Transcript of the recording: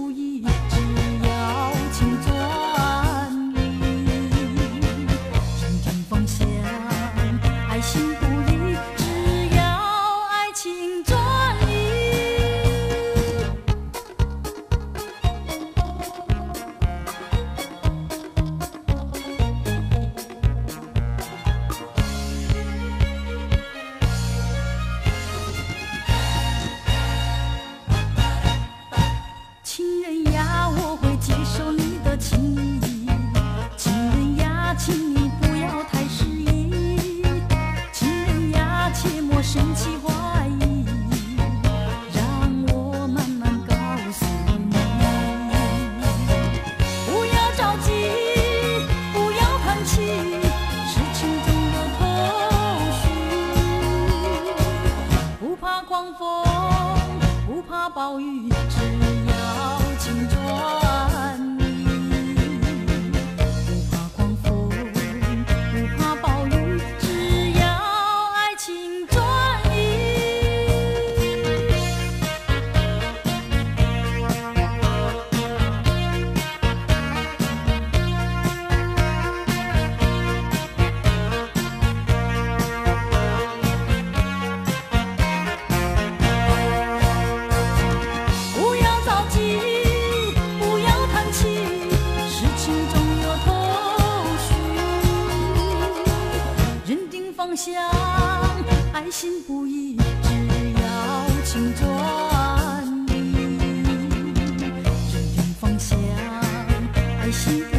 不移，只要请转移。人定方向，爱心不移，只要爱情转移。情人呀，我会接受你的情意。情人呀，请你不要太失意。情人呀，切莫生气怀疑，让我慢慢告诉你。不要着急，不要叹气，事情总有头绪。不怕狂风，不怕暴雨，只要请转移。不怕狂风，不怕暴雨，只要爱情转移。不要着急，不要叹气，事情总有头绪。人定方向，爱心不移，只要请转移。人定方向，爱心。